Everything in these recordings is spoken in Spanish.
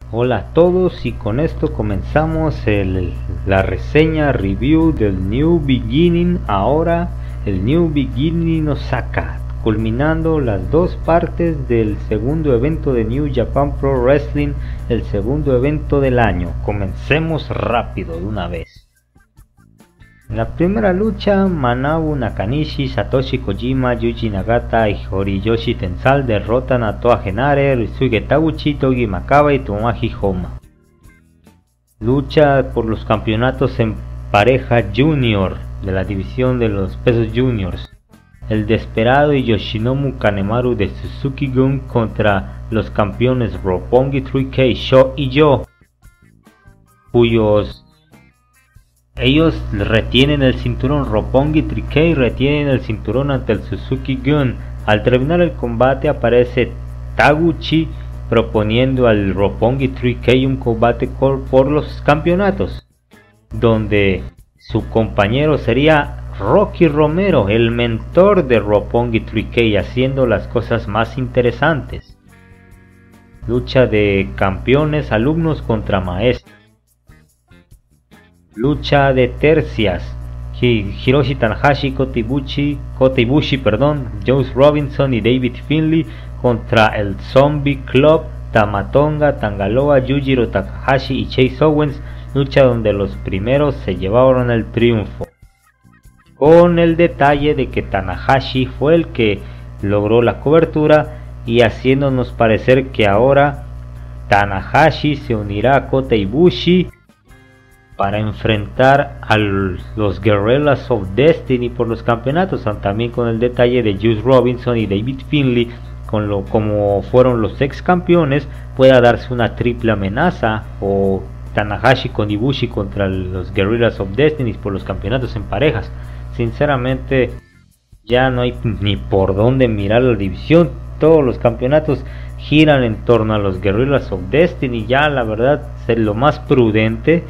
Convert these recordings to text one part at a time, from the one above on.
Hola a todos, y con esto comenzamos la reseña review del New Beginning. Ahora el New Beginning Osaka, culminando las dos partes del segundo evento de New Japan Pro Wrestling, el segundo evento del año. Comencemos rápido de una vez. En la primera lucha, Manabu Nakanishi, Satoshi Kojima, Yuji Nagata y Horiyoshi Tensai derrotan a Toa Henare, Ryusuke Taguchi, Togi Makabe y Tomoaki Honma. Lucha por los campeonatos en pareja junior de la división de los pesos juniors. El Desperado y Yoshinobu Kanemaru de Suzuki Gun contra los campeones Roppongi 3K, Sho y Yo, cuyos ellos retienen el cinturón. Roppongi 3K retienen el cinturón ante el Suzuki Gun. Al terminar el combate aparece Taguchi proponiendo al Roppongi 3K un combate por los campeonatos, donde su compañero sería Rocky Romero, el mentor de Roppongi 3K, haciendo las cosas más interesantes. Lucha de campeones, alumnos contra maestros. Lucha de tercias, Hiroshi Tanahashi, Kota Ibushi, Juice Robinson y David Finlay contra el Zombie Club, Tamatonga, Tangaloa, Yujiro Takahashi y Chase Owens. Lucha donde los primeros se llevaron el triunfo, con el detalle de que Tanahashi fue el que logró la cobertura, y haciéndonos parecer que ahora Tanahashi se unirá a Kota Ibushi para enfrentar a los Guerrillas of Destiny por los campeonatos. También con el detalle de Juice Robinson y David Finlay, como fueron los ex campeones, pueda darse una triple amenaza, o Tanahashi con Ibushi contra los Guerrillas of Destiny por los campeonatos en parejas. Sinceramente ya no hay ni por dónde mirar la división. Todos los campeonatos giran en torno a los Guerrillas of Destiny. Ya la verdad es lo más prudente.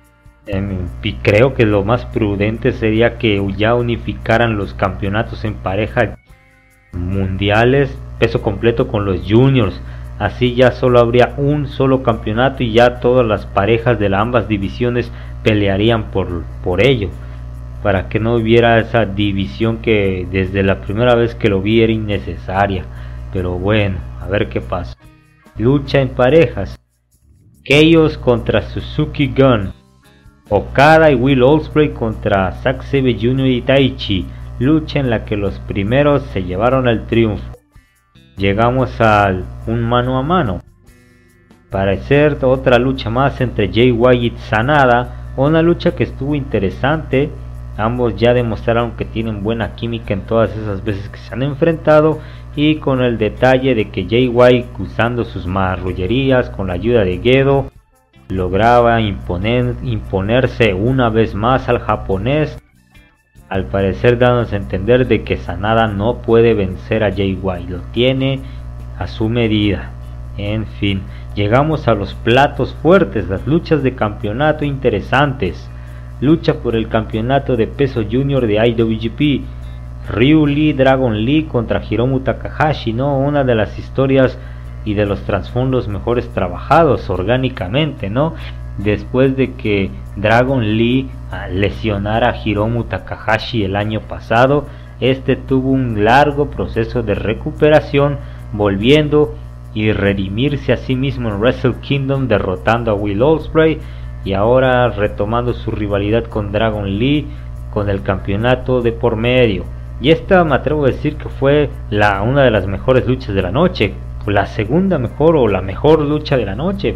Y creo que lo más prudente sería que ya unificaran los campeonatos en pareja mundiales peso completo con los juniors. Así ya solo habría un solo campeonato y ya todas las parejas de ambas divisiones pelearían por ello, para que no hubiera esa división que desde la primera vez que lo vi era innecesaria. Pero bueno, a ver qué pasa. Lucha en parejas, Chaos contra Suzuki Gun. Okada y Will Ospreay contra Zack Sabre Jr. y Taichi, lucha en la que los primeros se llevaron el triunfo. Llegamos a un mano a mano, parecer otra lucha más entre Jay White y Sanada, una lucha que estuvo interesante. Ambos ya demostraron que tienen buena química en todas esas veces que se han enfrentado, y con el detalle de que Jay White, usando sus marrullerías con la ayuda de Gedo, lograba imponerse una vez más al japonés, al parecer dándonos a entender de que Sanada no puede vencer a Jay White, lo tiene a su medida. En fin, llegamos a los platos fuertes, las luchas de campeonato interesantes. Lucha por el campeonato de peso junior de IWGP, Ryu Lee, Dragon Lee contra Hiromu Takahashi, una de las historias y de los trasfondos mejores trabajados orgánicamente, después de que Dragon Lee lesionara a Hiromu Takahashi el año pasado. Este tuvo un largo proceso de recuperación, volviendo y redimirse a sí mismo en Wrestle Kingdom, derrotando a Will Ospreay, y ahora retomando su rivalidad con Dragon Lee con el campeonato de por medio. Y esta me atrevo a decir que fue una de las mejores luchas de la noche, la segunda mejor o la mejor lucha de la noche.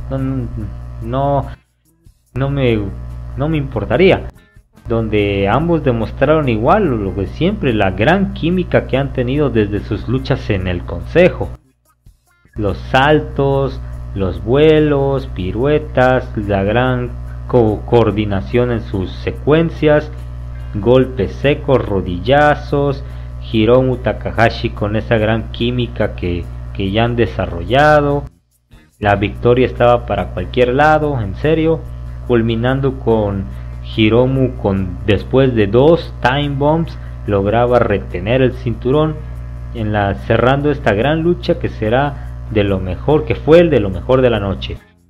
No me importaría, donde ambos demostraron igual lo que siempre, la gran química que han tenido desde sus luchas en el consejo. Los saltos, los vuelos, piruetas, la gran coordinación en sus secuencias, golpes secos, rodillazos, Hiromu Takahashi con esa gran química que ya han desarrollado. La victoria estaba para cualquier lado, en serio, culminando con Hiromu después de 2 time bombs lograba retener el cinturón, cerrando esta gran lucha que será de lo mejor, que fue el de lo mejor de la noche.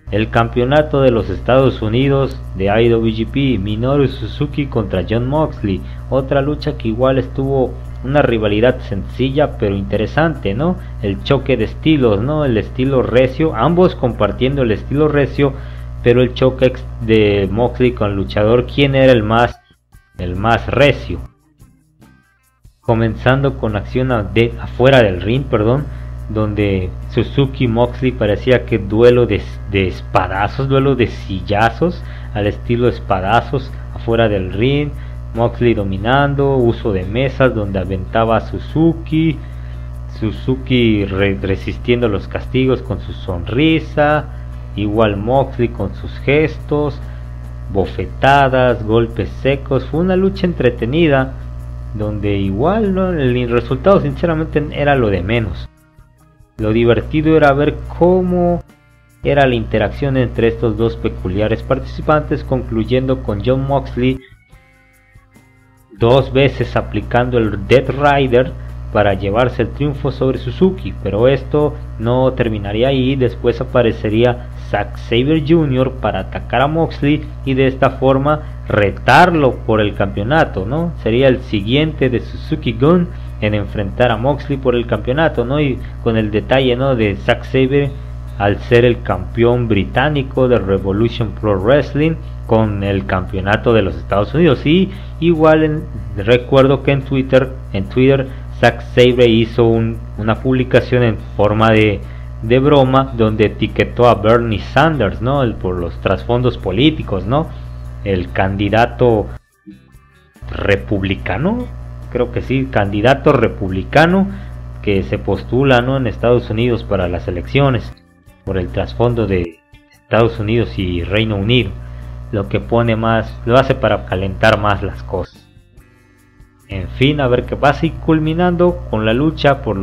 El campeonato de los Estados Unidos de IWGP, Minoru Suzuki contra Jon Moxley, otra lucha que igual estuvo una rivalidad sencilla pero interesante, ¿no? El choque de estilos, ¿no? El estilo recio, ambos compartiendo el estilo recio, pero el choque de Moxley con el luchador, ¿quién era el más recio? Comenzando con acción afuera del ring, donde Suzuki y Moxley parecía que duelo de espadazos, duelo de sillazos al estilo espadazos afuera del ring. Moxley dominando, uso de mesas donde aventaba a Suzuki resistiendo los castigos con su sonrisa, igual Moxley con sus gestos, bofetadas, golpes secos. Fue una lucha entretenida donde igual, ¿no? El resultado sinceramente era lo de menos. Lo divertido era ver cómo era la interacción entre estos dos peculiares participantes, concluyendo con Jon Moxley 2 veces aplicando el Death Rider para llevarse el triunfo sobre Suzuki, pero esto no terminaría ahí. Después aparecería Zack Sabre Jr. para atacar a Moxley y de esta forma retarlo por el campeonato, ¿no? Sería el siguiente de Suzuki Gun en enfrentar a Moxley por el campeonato, ¿no? Y con el detalle, ¿no?, de Zack Sabre al ser el campeón británico de Revolution Pro Wrestling con el campeonato de los Estados Unidos. Y igual recuerdo que en Twitter Zack Sabre hizo una publicación en forma de broma donde etiquetó a Bernie Sanders, ¿no? Por los trasfondos políticos, ¿no? El candidato republicano, creo que sí, candidato republicano que se postula, ¿no?, en Estados Unidos para las elecciones, por el trasfondo de Estados Unidos y Reino Unido, lo que lo hace para calentar más las cosas. En fin, a ver qué pasa, y culminando con la lucha por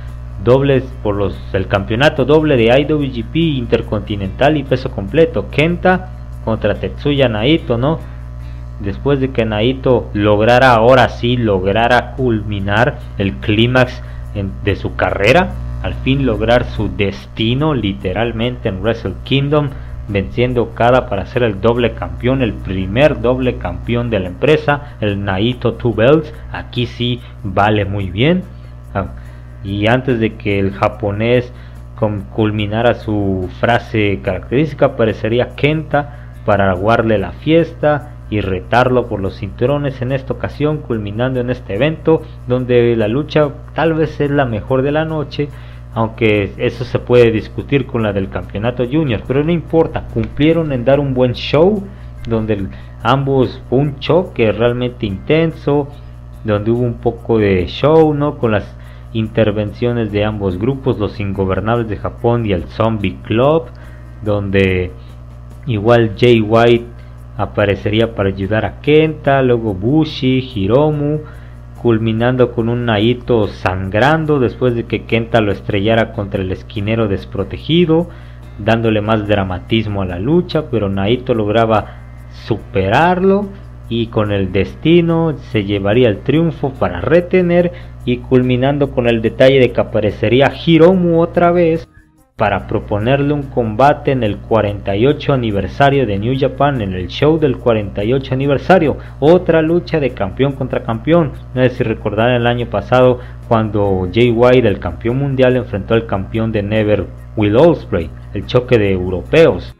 el campeonato doble de IWGP Intercontinental y peso completo, Kenta contra Tetsuya Naito, ¿no? Después de que Naito lograra culminar el clímax de su carrera, al fin lograr su destino literalmente en Wrestle Kingdom, venciendo Okada para ser el doble campeón, el primer doble campeón de la empresa, el Naito Two Belts. Aquí sí vale muy bien. Y antes de que el japonés culminara su frase característica, aparecería Kenta para aguarle la fiesta y retarlo por los cinturones en esta ocasión, culminando en este evento donde la lucha tal vez es la mejor de la noche, aunque eso se puede discutir con la del campeonato junior, pero no importa, cumplieron en dar un buen show, donde ambos fue un choque realmente intenso, donde hubo un poco de show, ¿no?, con las intervenciones de ambos grupos, los Ingobernables de Japón y el Zombie Club, donde igual Jay White aparecería para ayudar a Kenta, luego Bushi, Hiromu, culminando con un Naito sangrando después de que Kenta lo estrellara contra el esquinero desprotegido, dándole más dramatismo a la lucha, pero Naito lograba superarlo y con el destino se llevaría el triunfo para retener, y culminando con el detalle de que aparecería Hiromu otra vez para proponerle un combate en el 48 aniversario de New Japan, en el show del 48 aniversario, otra lucha de campeón contra campeón. No sé si recordarán el año pasado cuando Jay White, el campeón mundial, enfrentó al campeón de Never, Will Ospreay, el choque de europeos.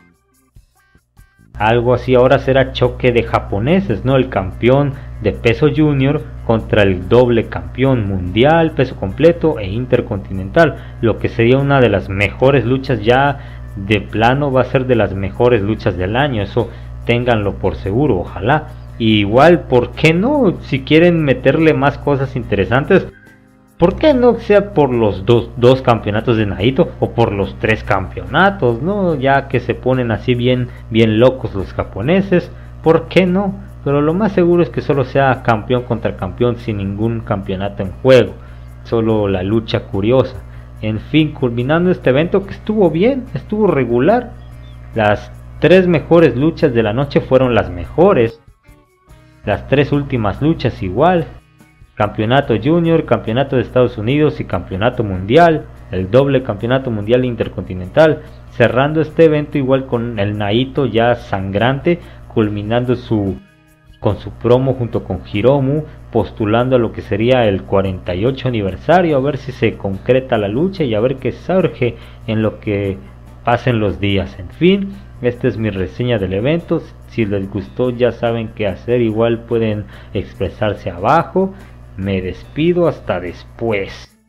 Algo así ahora será choque de japoneses, ¿no? El campeón de peso junior contra el doble campeón mundial, peso completo e intercontinental, lo que sería una de las mejores luchas, ya de plano va a ser de las mejores luchas del año, eso ténganlo por seguro, ojalá. Y igual, ¿por qué no? Si quieren meterle más cosas interesantes, ¿por qué no sea por los dos campeonatos de Naito o por los 3 campeonatos, ¿no? Ya que se ponen así bien locos los japoneses, ¿por qué no? Pero lo más seguro es que solo sea campeón contra campeón sin ningún campeonato en juego, solo la lucha curiosa. En fin, culminando este evento que estuvo bien, estuvo regular. Las 3 mejores luchas de la noche fueron las mejores. Las 3 últimas luchas igual. Campeonato junior, campeonato de Estados Unidos y campeonato mundial. el doble campeonato mundial intercontinental, cerrando este evento igual con el Naito ya sangrante, culminando con su promo junto con Hiromu, postulando a lo que sería el 48 aniversario, a ver si se concreta la lucha y a ver qué surge en lo que pasen los días. En fin, esta es mi reseña del evento. Si les gustó ya saben qué hacer, igual pueden expresarse abajo. Me despido hasta después.